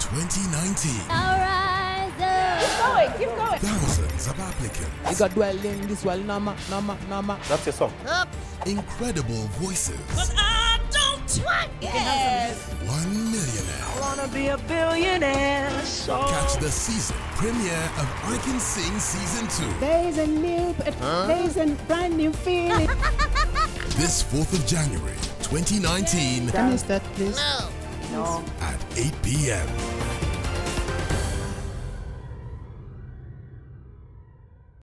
2019. Keep going. Thousands of applicants. You got dwelling this well, nama. That's your song. Incredible voices. But I don't want it. 1 millionaire. I wanna be a billionaire. So Catch the season premiere of I Can Sing Season 2. There's a brand new feeling. This 4th of January, 2019 Can you start, please? no. at 8 p.m.